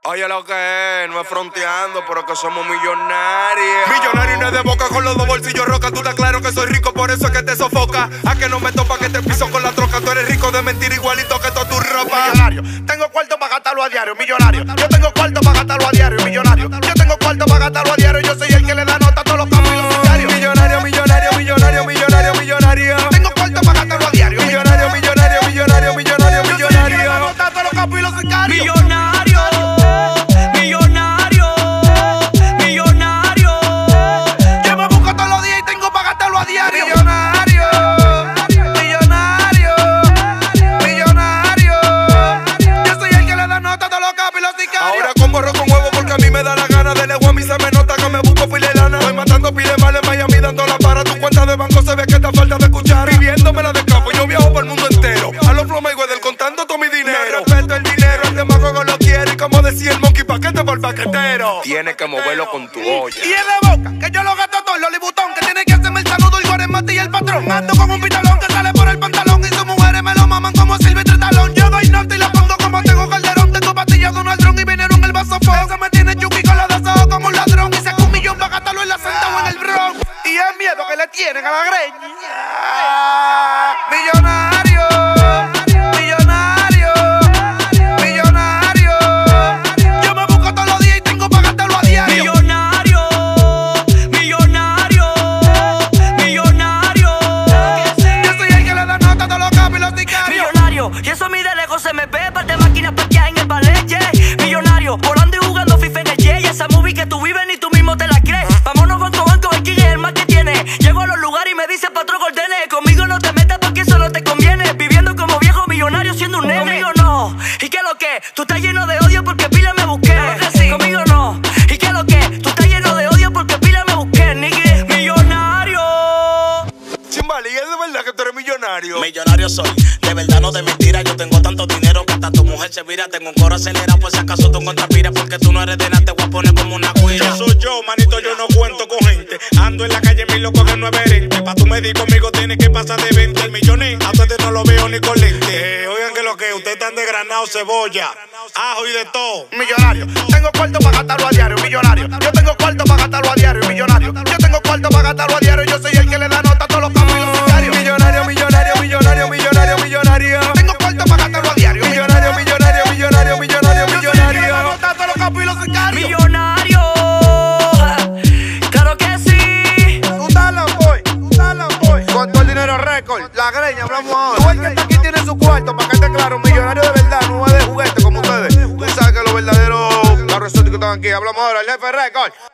Oye lo que es, no es fronteando, pero que somos millonarios. Millonario y no es de boca con los dos bolsillos roca. Tú estás claro que soy rico, por eso es que te sofoca. A que no me topa que te piso con la troca. Tú eres rico de mentir igualito que toda tu ropa. Millonario, tengo cuarto para gastarlo a diario. Millonario, yo tengo cuarto para gastarlo a diario. Millonario, yo tengo cuarto para gastarlo a diario. Yo soy el que le da nota a todos los campos y los sicarios. Millonario, millonario, millonario, millonario, millonario. Tengo cuarto para gastarlo a diario. Millonario, millonario, millonario, millonario, millonario. Yo soy el que le da nota a todos los campos y los sicarios. Millonario, millonario, millonario. Yo me busco todos los días y tengo para gastarlo a diario. Millonario, millonario, millonario. Yo soy el que le da nota a todos los campos y los sicarios. Ahora con borro con huevo porque a mí me da la gana. De lejos a mí se me nota que me busco file lana. Estoy matando pile mal en Miami dando la para. Tu cuenta de banco se ve que está falta de escuchar. Viviéndomela de campo, yo viajo por el mundo entero. A los Flow Mayweather contando todo mi dinero. Me respeto el dinero, el demagogo lo quiere. Y como decía el monkey, paquete por paquetero. Tienes que moverlo con tu olla. Y es de boca, que yo lo gasto todo, los libutón. Que tiene que hacerme el saludo, el guaremate y el patrón. Ando con un pitalón que sale por el pantalón. Y sus mujeres me lo maman como Silvestre Talón. Yo doy norte y la pongo como tengo Calderón. Tengo pastillas Donald Trump y veneno en el vaso fo. Eso me tiene Chucky con los deseos como un ladrón. Y saco 1 millón para gastarlo en la Santa o en el Bronx. Y es miedo que le tienen a la greña. Millonario, millonario, millonario. Yo me busco todos los días y tengo para gastarlo a diario. Millonario, millonario, millonario. Yo soy el que le da nota a todos los capos y los sicarios. Millonario, y eso a mí de lejos se me ve. Par de máquinas parqueadas en el ballet, yeah. Millonario, volando y jugando FIFA en el yeah. Y esa movie que tú vives ni tú mismo te la crees. Vámonos banco, banco, el king es el más que tiene. Llego a los lugares y me dice patrón ordene. Conmigo no te metas porque eso no te conviene. Viviendo como viejo millonario siendo un nene. Conmigo no, ¿y qué lo que? Tú estás lleno de odio porque pila me busqué. Claro que sí. Conmigo no, ¿y qué lo que? Tú estás lleno de odio porque pila me busqué, nigga. Millonario. Chimbali, ¿es de verdad que tú eres millonario? Millonario soy, de verdad no de mentira. Yo tengo tanto dinero que hasta tu mujer se vira. Tengo un coro acelerado por si acaso tú contrapiras. Porque tú no eres de nada, te voy a poner como una cuira. Yo soy yo, manito, yo no cuento con gente. Ando en la calle, mi loco que no es verente. Pa' tú medir conmigo tienes que pasar de 20 al millonés. A ustedes no lo veo ni con lente. Oigan que lo que ustedes están de granado, cebolla, ajo y de todo. Millonario, tengo cuarto para gastarlo a diario. Millonario, yo tengo cuarto para gastarlo a diario. Millonario, yo tengo cuarto para gastarlo a diario. Yo soy el que le da nota a todos los campos y los sicarios. Millonario, millonario, millonario, millonario, millonario. Tengo cuarto para gastarlo a diario. Millonario, millonario, millonario, millonario, Yo soy el que le da millonario. nota a todos los campos y los sicarios. Millonario. Claro que sí. Tú dale, boy. Con todo el dinero récord, la greña, hablamos ahora. Tú el que está aquí tiene su cuarto, para que esté claro. Millonario de verdad, no es de juguete como ustedes. Tú sabes que los verdaderos carros exóticos están aquí. Hablamos ahora, el jefe récord.